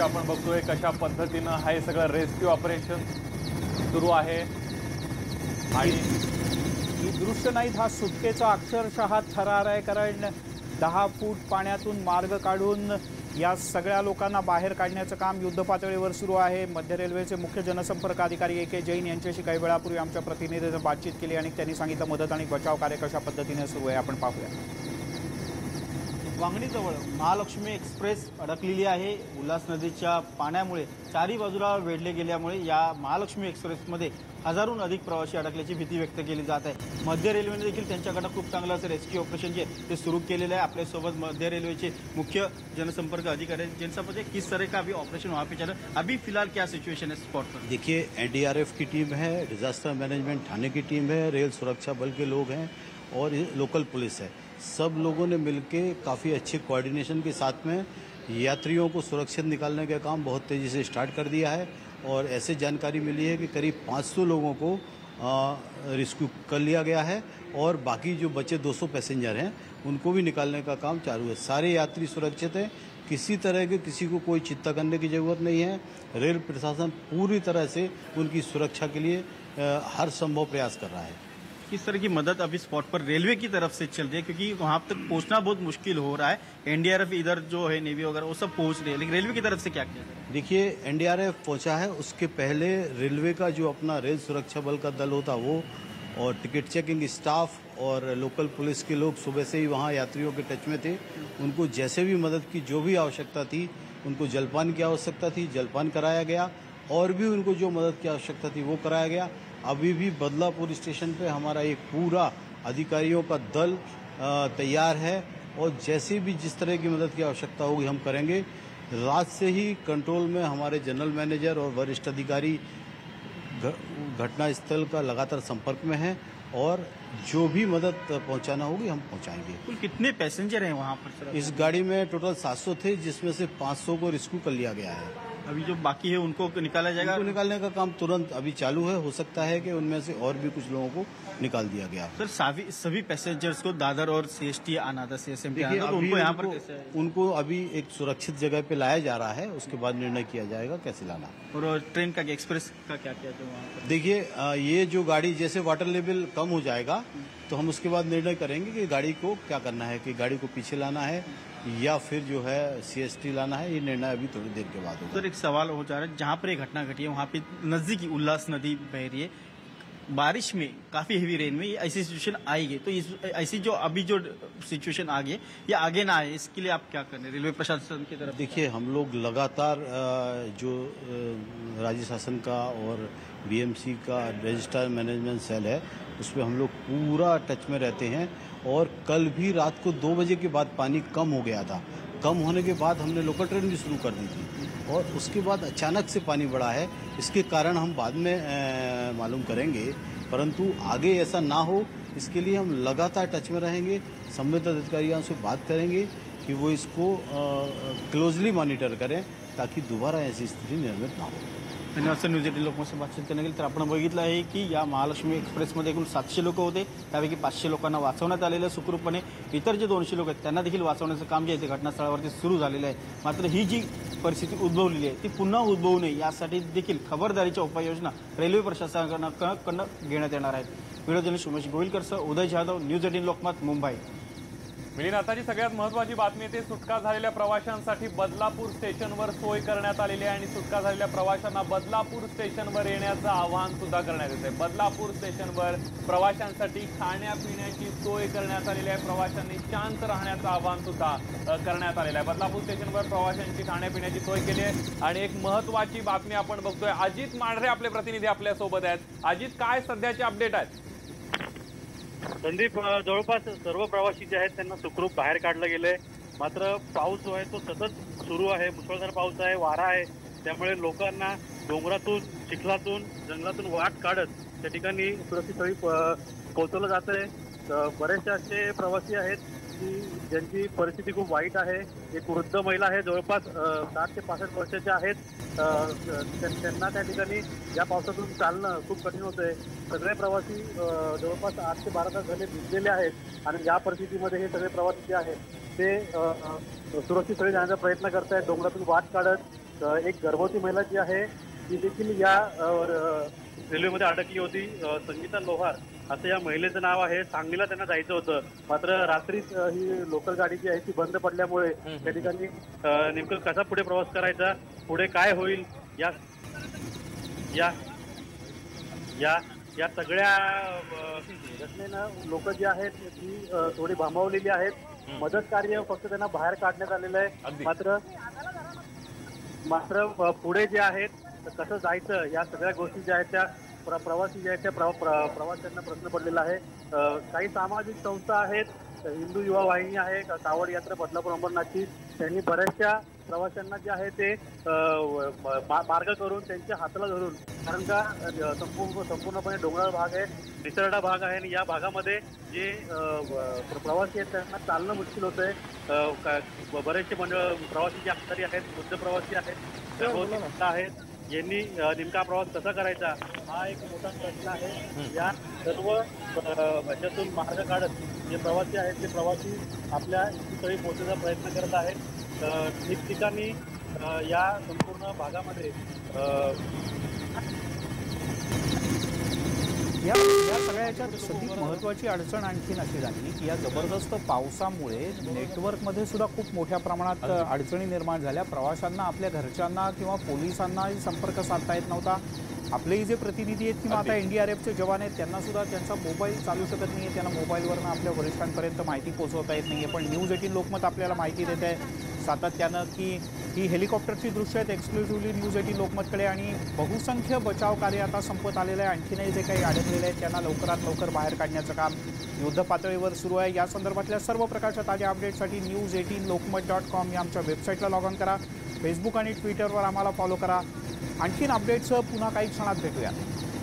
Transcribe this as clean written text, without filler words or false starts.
आपण बघतोय कशा पद्धतीनं हे सगळं रेस्क्यू ऑपरेशन सुरू आहे। आणि ही दृश्य नाहीत, हा सुटकेचा अक्षरशः थरार आहे। कारण 10 फूट पाण्यातून मार्ग काढून या सगळ्या लोकांना बाहेर काढण्याचं काम युद्धपातळीवर सुरू आहे। मध्य रेल्वेचे मुख्य जनसंपर्क अधिकारी ए के जैन यांच्याशी काही वेळापूर्वी आमच्या प्रतिनिधीने बातचीत केली आणि त्यांनी सांगितलं मदत आणि बचाव कार्य कशा पद्धतीने सुरू आहे आपण पाहूया। वांगणीजवळ महालक्ष्मी एक्सप्रेस अडकलेली आहे। उल्हास नदीच्या पाण्यामुळे चारी बाजूला वेढले गेल्यामुळे या महालक्ष्मी एक्सप्रेसमध्ये हजारोहून अधिक प्रवासी अडकल्याची भीती व्यक्त केली जात आहे। मध्य रेल्वेने देखील त्यांच्याकडे खूप चांगलं असं रेस्क्यू ऑपरेशन जे ते सुरू केलेलं आहे। आपल्यासोबत मध्य रेलवे मुख्य जनसंपर्क अधिकारी जिनसे पूछे किस तरह का अभी ऑपरेशन वहाँ पे चल रहा है, अभी फिलहाल क्या सिचुएशन है स्पॉट पर? देखिए, एनडीआरएफ की टीम है, डिजास्टर मैनेजमेंट थाने की टीम है, रेल सुरक्षा बल के लोग हैं और लोकल पुलिस है। सब लोगों ने मिलकर काफ़ी अच्छे कोऑर्डिनेशन के साथ में यात्रियों को सुरक्षित निकालने का काम बहुत तेज़ी से स्टार्ट कर दिया है। और ऐसे जानकारी मिली है कि करीब 500 लोगों को रेस्क्यू कर लिया गया है और बाकी जो बचे 200 पैसेंजर हैं उनको भी निकालने का काम चालू है। सारे यात्री सुरक्षित हैं, किसी तरह के किसी को कोई चिंता करने की ज़रूरत नहीं है। रेल प्रशासन पूरी तरह से उनकी सुरक्षा के लिए हर संभव प्रयास कर रहा है। किस तरह की मदद अभी स्पॉट पर रेलवे की तरफ से चल रही है, क्योंकि वहां तक पहुंचना बहुत मुश्किल हो रहा है। एनडीआरएफ इधर जो है नेवी वगैरह वो सब पहुंच रही है, लेकिन रेलवे की तरफ से क्या किया जाए? देखिए, एनडीआरएफ पहुंचा है, उसके पहले रेलवे का जो अपना रेल सुरक्षा बल का दल होता वो और टिकट चेकिंग स्टाफ और लोकल पुलिस के लोग सुबह से ही वहाँ यात्रियों के टच में थे। उनको जैसे भी मदद की जो भी आवश्यकता थी, उनको जलपान की आवश्यकता थी जलपान कराया गया और भी उनको जो मदद की आवश्यकता थी वो कराया गया। अभी भी बदलापुर स्टेशन पे हमारा एक पूरा अधिकारियों का दल तैयार है और जैसे भी जिस तरह की मदद की आवश्यकता होगी हम करेंगे। रात से ही कंट्रोल में हमारे जनरल मैनेजर और वरिष्ठ अधिकारी घटनास्थल का लगातार संपर्क में हैं और जो भी मदद पहुंचाना होगी हम पहुंचाएंगे। कुल कितने पैसेंजर हैं वहां पर? इस गाड़ी में टोटल 700 थे, जिसमें से 500 को रेस्क्यू कर लिया गया है। अभी जो बाकी है उनको निकाला जाएगा? उनको निकालने का काम तुरंत अभी चालू है। हो सकता है कि उनमें से और भी कुछ लोगों को निकाल दिया गया। सर, सभी पैसेंजर्स को दादर और सीएसटी आना था, सीएसएमटी आना था, तो उनको यहाँ पर कैसे? उनको अभी एक सुरक्षित जगह पे लाया जा रहा है, उसके बाद निर्णय किया जाएगा कैसे लाना। और ट्रेन का एक्सप्रेस का क्या किया जाए वहाँ पर? देखिए, ये जो गाड़ी जैसे वाटर लेवल कम हो जाएगा तो हम उसके बाद निर्णय करेंगे कि गाड़ी को क्या करना है, कि गाड़ी को पीछे लाना है या फिर जो है सीएसटी लाना है। ये निर्णय अभी थोड़ी देर के बाद होगा। सर, एक सवाल हो जा रहा है, जहाँ पर ये घटना घटी है वहाँ पे नजदीकी उल्लास नदी बह रही है, बारिश में काफी हेवी रेन में ये ऐसी सिचुएशन आएगी, तो इस ऐसी जो अभी जो सिचुएशन आ गई ये आगे ना आए, इसके लिए आप क्या कर रहे हैं रेलवे प्रशासन की तरफ? देखिए, हम लोग लगातार जो राज्य शासन का और बीएमसी का रजिस्टर मैनेजमेंट सेल है उस पर हम लोग पूरा टच में रहते हैं। और कल भी रात को 2 बजे के बाद पानी कम हो गया था। कम होने के बाद हमने लोकल ट्रेन भी शुरू कर दी थी और उसके बाद अचानक से पानी बढ़ा है। इसके कारण हम बाद में मालूम करेंगे, परंतु आगे ऐसा ना हो इसके लिए हम लगातार टच में रहेंगे। संबंधित अधिकारियों से बात करेंगे कि वो इसको क्लोजली मॉनिटर करें ताकि दोबारा ऐसी स्थिति निर्मित ना हो। धन्यवाद सर, न्यूज 18 लोकमतशी बातचीत करण्यात गेली। तर आपण बघितलं आहे की या महालक्ष्मी एक्सप्रेसमध्ये एकूण 700 लोक होते, त्यापैकी 500 लोकांना वाचवण्यात आलेलं सुखरूपपणे। इतर जे 200 लोक आहेत त्यांना देखील वाचवण्याचं काम जे आहे ते घटनास्थळावरती सुरू झालेलं आहे। मात्र ही जी परिस्थिती उद्भवलेली आहे ती पुन्हा उद्भवू नये यासाठी देखील खबरदारीच्या उपाययोजना रेल्वे प्रशासनाकडून घेण्यात येणार आहेत। व्हिडिओ जर्नलिस्ट उमेश गोविलकरसह उदय जाधव, न्यूज 18 लोकमत, मुंबई। मिलिंद, आताची सगळ्यात महत्त्वाची बातमी ते सुटका झालेल्या प्रवाशांसाठी बदलापूर स्टेशनवर सोय करण्यात आलेली आहे आणि सुटका झालेल्या प्रवाशांना बदलापूर स्टेशनवर येण्याचं आवाहन सुद्धा करण्यात येत आहे। बदलापूर स्टेशनवर प्रवाशांसाठी खाण्यापिण्याची सोय करण्यात आलेली आहे। प्रवाशांनी शांत राहण्याचं आवाहन सुद्धा करण्यात आलेलं आहे। बदलापूर स्टेशनवर प्रवाशांची खाण्यापिण्याची सोय केली आहे आणि एक महत्त्वाची बातमी आपण बघतोय। अजित मांढरे आपले प्रतिनिधी आपल्या सोबत आहेत। अजित, काय सध्याचे अपडेट आहेत? संदीप, जवळपास सर्व प्रवासी जे आहेत त्यांना सुखरूप बाहेर काढलं गेलंय। मात्र पाऊस जो आहे तो सतत सुरू आहे, मुसळधार पाऊस आहे, वारा आहे, त्यामुळे लोकांना डोंगरातून, चिखलातून, जंगलातून वाट काढत त्या ठिकाणी सुरक्षित स्थळी पोहोचवलं जात आहे। बरेचसे असे प्रवासी आहेत की ज्यांची परिस्थिती खूप वाईट आहे। एक वृद्ध महिला आहे, जवळपास 60 ते 65 वर्षाच्या आहेत। त्यांना त्या ठिकाणी या पावसातून चालणं खूप कठीण होतंय। सगळे प्रवासी जवळपास 8 ते 12 तास झाले भिजलेले आहेत आणि या परिस्थितीमध्ये हे सगळे प्रवासी जे आहेत ते सुरक्षित स्थळी जाण्याचा प्रयत्न करतायत, डोंगरातून वाट काढत। एक गर्भवती महिला जी आहे ती देखील या रेल्वेमध्ये अडकली होती. संगीता लोहार असं या महिलेचं नाव आहे. सांगलीला त्यांना जायचं होतं, मात्र रात्रीच ही लोकल गाडी जी आहे ती बंद पडल्यामुळे त्या ठिकाणी नेमकं कसा पुढे प्रवास करायचा, पुढे काय होईल या या या या सगळ्या घटनेनं लोक जी आहेत ती थोडी भांबावलेली आहेत. मदत कार्य फक्त त्यांना बाहेर काढण्यात आलेलं आहे. मात्र पुढे जे आहेत कसं जायचं या सगळ्या गोष्टी ज्या आहेत त्या प्रवासी जे आहेत त्या प्रवाशांना प्रश्न पडलेला आहे. काही सामाजिक संस्था आहेत, हिंदू युवा वाहिनी आहे, कावड यात्रा बदलापूर अंबरनाथची, त्यांनी बऱ्याचशा प्रवाशांना जे आहे ते मार्ग करून त्यांच्या हाताला धरून, कारण का संपूर्णपणे डोंगराळ भाग आहे, निसरडा भाग आहे आणि या भागामध्ये जे प्रवासी आहेत त्यांना चालणं मुश्किल होत आहे. बरेचसे प्रवासी जे आजारी आहेत, वृद्ध प्रवासी आहेत, आहेत यांनी नेमका प्रवास कसा करायचा हा एक मोठा प्रश्न आहे. या सर्व ह्याच्यातून मार्ग काढत जे प्रवासी आहेत ते प्रवासी आपल्या स्थळी पोहोचण्याचा प्रयत्न करत आहेत. ठिकठिकाणी या संपूर्ण भागामध्ये या सगळ्या याच्यात सगळी महत्त्वाची अडचण आणखीन अशी झाली की या जबरदस्त पावसामुळे नेटवर्कमध्ये सुद्धा खूप मोठ्या प्रमाणात अडचणी निर्माण झाल्या. प्रवाशांना आपल्या घरच्यांना किंवा पोलिसांनाही संपर्क साधता येत नव्हता. आपलेही जे प्रतिनिधी आहेत किंवा आता NDRFचे जवान आहेत त्यांना सुद्धा त्यांचा मोबाईल चालू शकत नाही आहे. त्यांना मोबाईलवरनं आपल्या वरिष्ठांपर्यंत माहिती पोहोचवता येत नाही आहे. पण न्यूज 18 लोकमत आपल्याला माहिती देत आहे सातत्यानं की ही हेलिकॉप्टरची दृश्य आहेत एक्सक्लुसिव्हली न्यूज 18 लोकमतकडे आणि बहुसंख्य बचाव कार्य आता संपत आलेलं आहे. आणखीनही जे काही अडकलेले आहेत त्यांना लवकरात लवकर बाहेर काढण्याचं काम युद्ध पातळीवर सुरू आहे. या संदर्भातल्या सर्व प्रकारच्या ताज्या अपडेटसाठी news18lokmat.com या आमच्या वेबसाईटला लॉग ऑन करा. फेसबुक आणि ट्विटरवर आम्हाला फॉलो करा. आणखीन अपडेट्स पुन्हा काही क्षणात भेटूया.